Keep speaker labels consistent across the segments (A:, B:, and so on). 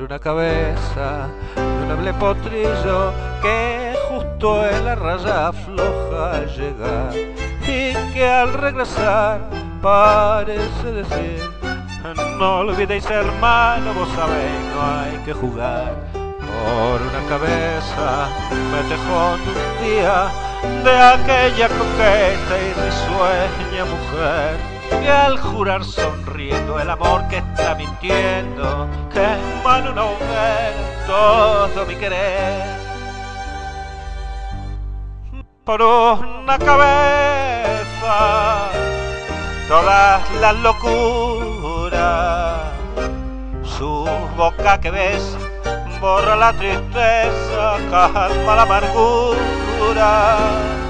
A: una cabeza de un hable potrillo que justo en la raya floja llega y que al regresar parece decir: no olvidéis, hermano, vos sabéis, no hay que jugar. Por una cabeza me tejón un día de aquella coqueta y risueña mujer que al jurar sonriendo el amor que está mintiendo, que en mano no ver todo mi querer. Por una cabeza todas las locuras, su boca que besa borra la tristeza, calma la amargura.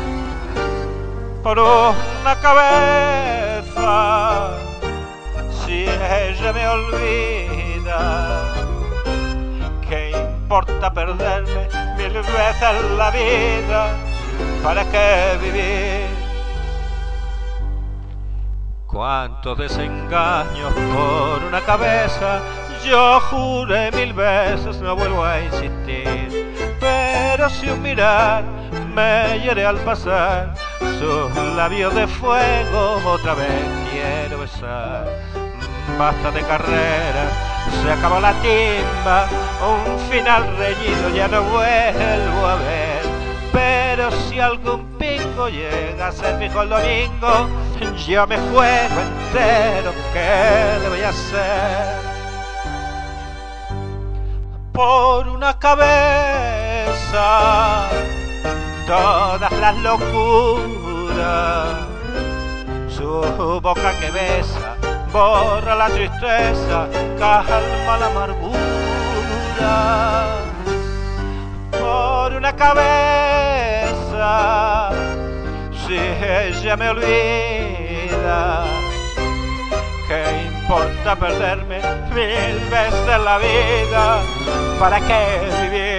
A: Por una cabeza, si ella me olvida, ¿qué importa perderme mil veces la vida? ¿Para qué vivir? Cuántos desengaños por una cabeza, yo juré mil veces no vuelvo a insistir. Pero si un mirar me hiere al pasar, sus labios de fuego otra vez quiero besar. Basta de carrera, se acabó la timba, un final reñido ya no vuelvo a ver. Pero si algún pingo llega a ser fijo el domingo, yo me juego entero, ¿qué le voy a hacer? Por una cabeza todas las locuras, su boca que besa borra la tristeza, calma la amargura. Por una cabeza, si ella me olvida, ¿qué importa perderme mil veces la vida? ¿Para qué vivir?